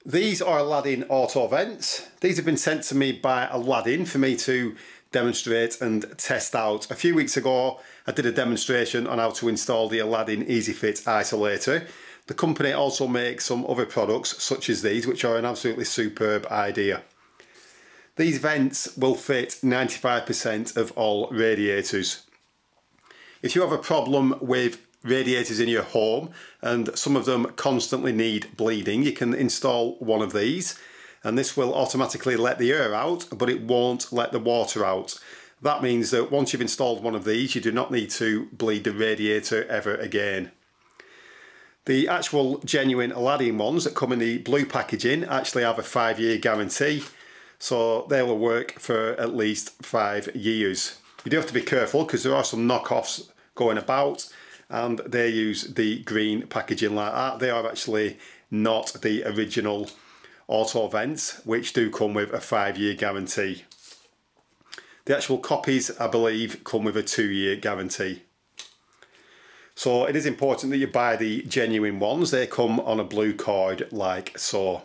These are Aladdin auto vents. These have been sent to me by Aladdin for me to demonstrate and test out. A few weeks ago I did a demonstration on how to install the Aladdin EasyFit isolator. The company also makes some other products such as these, which are an absolutely superb idea. These vents will fit 95% of all radiators. If you have a problem with radiators in your home and some of them constantly need bleeding, you can install one of these and this will automatically let the air out, but it won't let the water out. That means that once you've installed one of these, you do not need to bleed the radiator ever again. The actual genuine Aladdin ones that come in the blue packaging actually have a 5-year guarantee, so they will work for at least 5 years. You do have to be careful because there are some knockoffs going about and they use the green packaging like that. They are actually not the original auto vents, which do come with a 5-year guarantee. The actual copies, I believe, come with a 2-year guarantee. So it is important that you buy the genuine ones. They come on a blue card like so.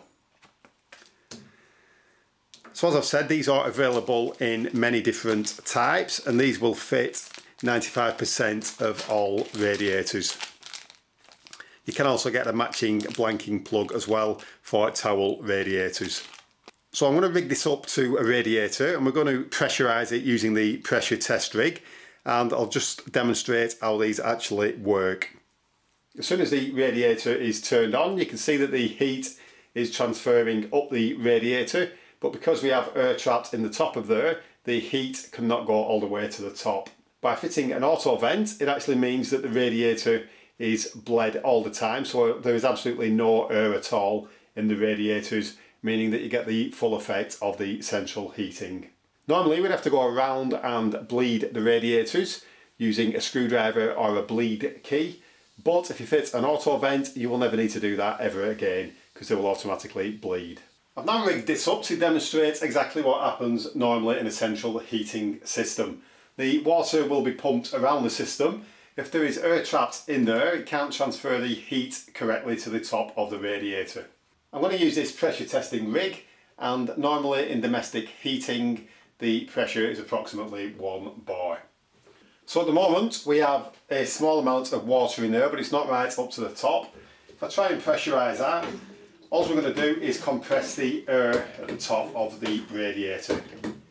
So as I've said, these are available in many different types and these will fit 95% of all radiators. You can also get a matching blanking plug as well for towel radiators. So I'm going to rig this up to a radiator and we're going to pressurise it using the pressure test rig, and I'll just demonstrate how these actually work. As soon as the radiator is turned on, you can see that the heat is transferring up the radiator, but because we have air trapped in the top of there, the heat cannot go all the way to the top. By fitting an auto vent, it actually means that the radiator is bled all the time, so there is absolutely no air at all in the radiators, meaning that you get the full effect of the central heating. Normally we'd have to go around and bleed the radiators using a screwdriver or a bleed key, but if you fit an auto vent you will never need to do that ever again because they will automatically bleed. I've now rigged this up to demonstrate exactly what happens normally in a central heating system. The water will be pumped around the system. If there is air trapped in there, it can't transfer the heat correctly to the top of the radiator. I'm going to use this pressure testing rig, and normally in domestic heating the pressure is approximately 1 bar. So at the moment we have a small amount of water in there, but it's not right up to the top. If I try and pressurise that, all we're going to do is compress the air at the top of the radiator.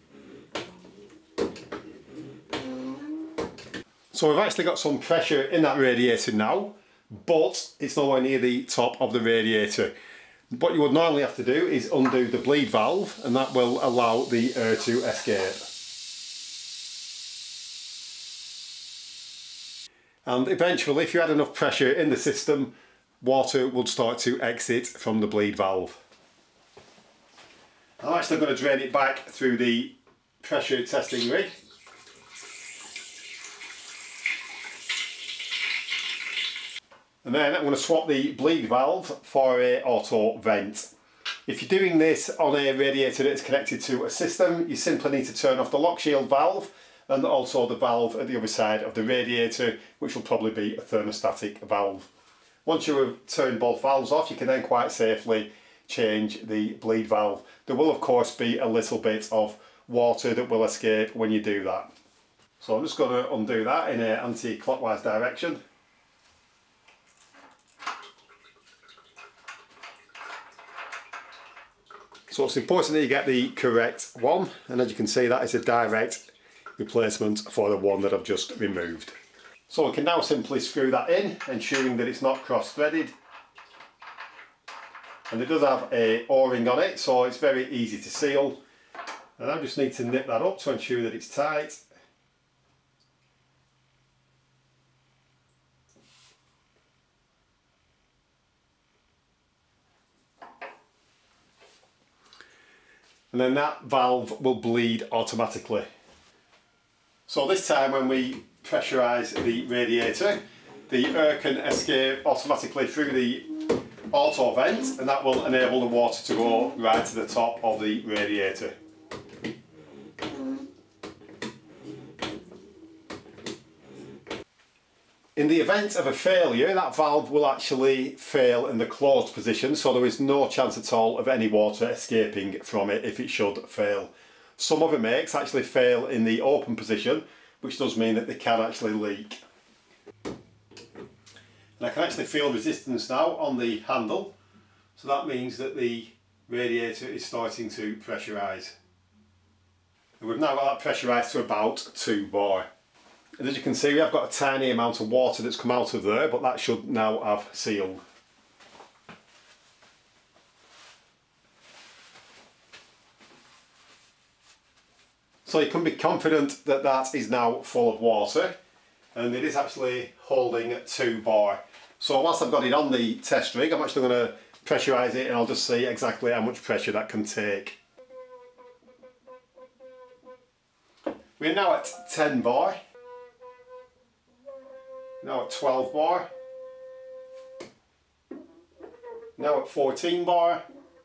So we've actually got some pressure in that radiator now, but it's nowhere near the top of the radiator. What you would normally have to do is undo the bleed valve, and that will allow the air to escape. And eventually, if you had enough pressure in the system, water would start to exit from the bleed valve. I'm actually going to drain it back through the pressure testing rig. And then I'm going to swap the bleed valve for an auto vent. If you're doing this on a radiator that is connected to a system, you simply need to turn off the lock shield valve and also the valve at the other side of the radiator, which will probably be a thermostatic valve. Once you have turned both valves off, you can then quite safely change the bleed valve. There will of course be a little bit of water that will escape when you do that. So I'm just going to undo that in an anti-clockwise direction. So it's important that you get the correct one, and as you can see that is a direct replacement for the one that I've just removed. So we can now simply screw that in, ensuring that it's not cross-threaded. And it does have a O-ring on it, so it's very easy to seal. And I just need to nip that up to ensure that it's tight. And then that valve will bleed automatically. So this time when we pressurise the radiator, the air can escape automatically through the auto vent, and that will enable the water to go right to the top of the radiator. In the event of a failure, that valve will actually fail in the closed position, so there is no chance at all of any water escaping from it if it should fail. Some other makes actually fail in the open position, which does mean that they can actually leak. And I can actually feel resistance now on the handle, so that means that the radiator is starting to pressurise. And we've now got that pressurised to about 2 bar. And as you can see, I've got a tiny amount of water that's come out of there, but that should now have sealed. So you can be confident that that is now full of water, and it is actually holding 2 bar. So whilst I've got it on the test rig, I'm actually going to pressurise it and I'll just see exactly how much pressure that can take. We're now at 10 bar. Now at 12 bar, now at 14 bar,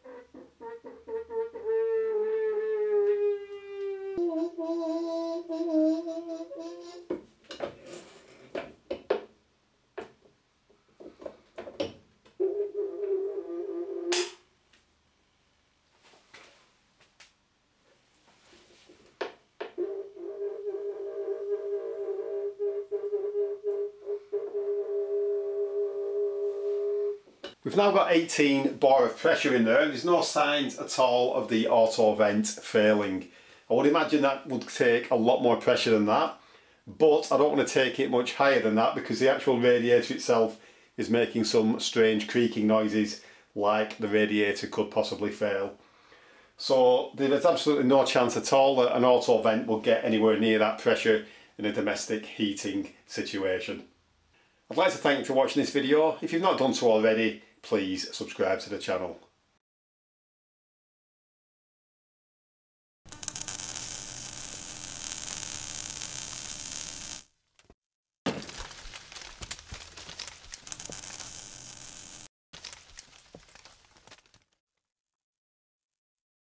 we've now got 18 bar of pressure in there, and there's no signs at all of the auto vent failing. I would imagine that would take a lot more pressure than that, but I don't want to take it much higher than that because the actual radiator itself is making some strange creaking noises, like the radiator could possibly fail. So there's absolutely no chance at all that an auto vent will get anywhere near that pressure in a domestic heating situation. I'd like to thank you for watching this video. If you've not done so already, please subscribe to the channel.